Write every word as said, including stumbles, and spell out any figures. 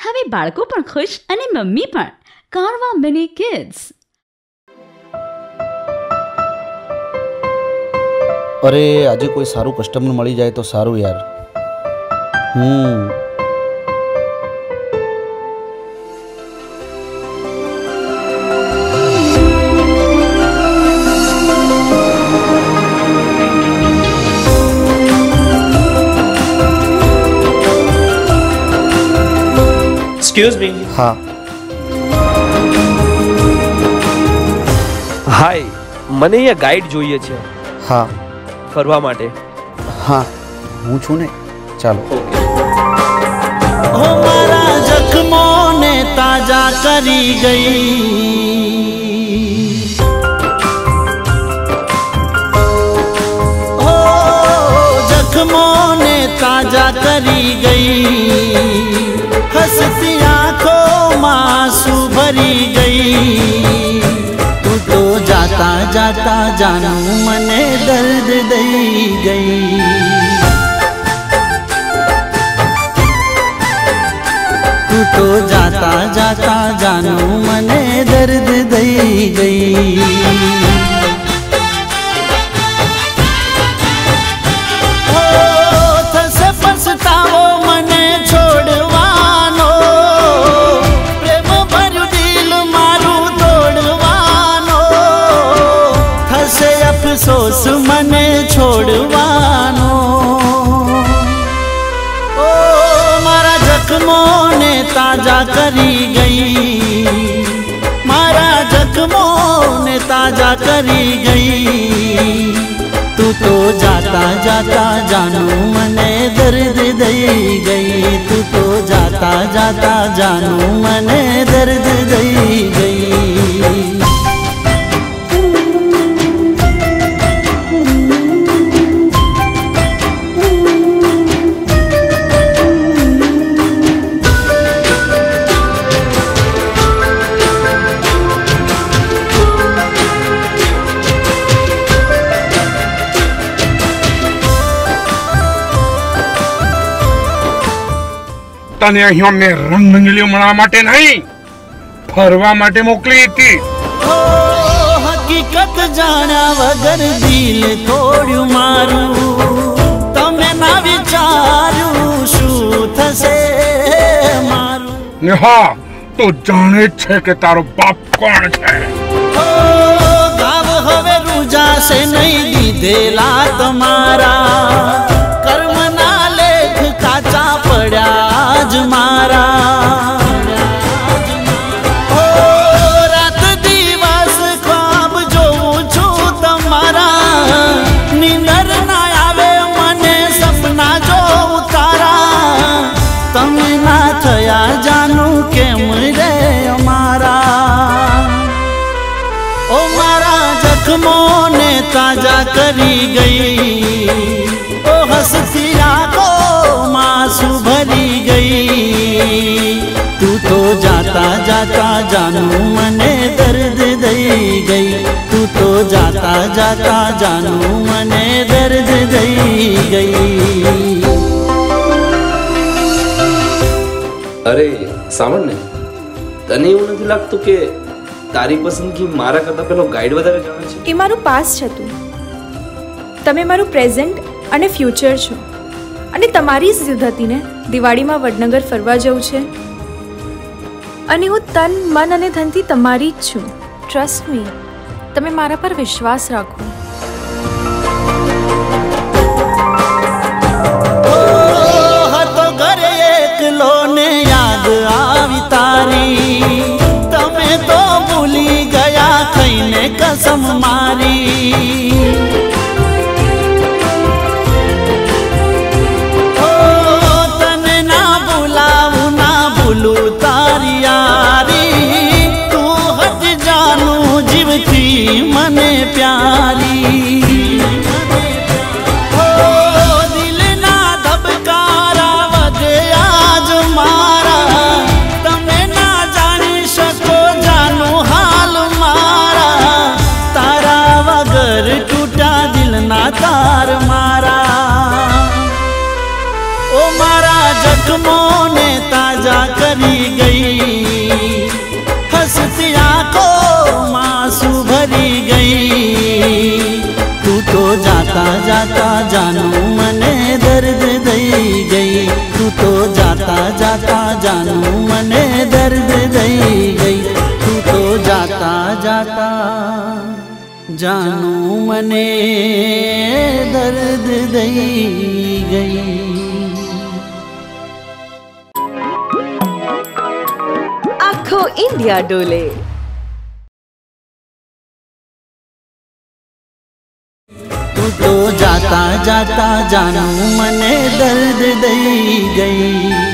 હવે બાળકો પણ ખુશ અને મમ્મી પણ. કારવા મિની કિડ્સ. અરે આજે કોઈ સારું કસ્ટમર મળી જાય તો સારું યાર. Hmm excuse me. हाँ हाय, મને અહીંયા ગાઈડ જોઈએ છે हाँ ફરવા માટે. हाँ હું છું ને, ચાલો. हो मारा जख्मों ने ताजा करी गई, हो जख्मों ने ताजा करी गई, हंसती आंखों मांसू भरी गई, तू तो जाता जाता जानू मने दर्द दई गई, तू तो जाता जाता जानू मने दर्द दई गई. हो थसे पछतावो मने छोड़वानो, प्रेम भर्યું દિલ મારું તોડવાનો, થશે અફસોસ મને છોડવાનો. ओ मारा जख्मों ने ताजा करी गई, मारा जख्मों ने ताजा करी गई, तू तो जाता जाता जानू मने दर्द दई गई, तू तो जाता जाता जानू मने दर्द दई गई. તને અહીં અમને રંગમંગલીઓ મળવા માટે નહીં, ફરવા માટે મોકલી હતી. ओ हकीकत जाना वगर दिल तोड़્યું મારું, તમે ના વિચાર્યું શું થશે મારું. ને હા, તો જાણે જ છે કે તારો બાપ કોણ છે. ओ ગાવ હવે રૂજાશે નહીં દીધેલા તમારા, કર્મના લેખ કાચા પડ્યા જ મારા. ओ રાત દિવસ ખ્વાબ જોઉં છું તમારા, નીંદર ના આવે મને સપના જોઉં તારા, તમે ના થયા જાનું કેમ રે અમારા. ओ मारा जख्मों ने ताजा करी गई, ओ हंसती आंखों मांसू भरी गई, तू तो जाता जाता जानू मने दर्द दई गई, तू तो जाता जाता जानू मने दर्द दई गई. અરે સાંભળ ને, તને એવું નથી લાગતું કે તારી પસંદગી મારા કરતા પેલો ગાઈડ વધારે જાણે છે? એ મારું પાસ્ટ હતું, તમે મારું પ્રેઝન્ટ અને ફ્યુચર છો, અને તમારી જ જીદ હતી ને દિવાળીમાં વડનગર ફરવા જવું છે, અને હું તન મન અને ધનથી તમારી જ છું. ટ્રસ્ટ મી, તમે મારા પર વિશ્વાસ રાખો. હતો ઘરે એકલો ને યાદ આવી તારી, તમે તો ભૂલી ગયા ખાઈને કસમ મારી. ઓ તને ના ભૂલાવું ના ભૂલું તારી યારી, તું હટ જાનું જીવથી મને પ્યારી. टूटा करी गई, हंसती आंखों मांसू भरी गई। तू तो जाता जाता जानू मने दर्द दई गई, तू तो जाता जाता जानू मने दर्द दई गई, तू तो जाता जाता जानू मने दर्द दई गई। आखो इंडिया डोले। तू तो जाता जाता जानू मने दर्द दई गई।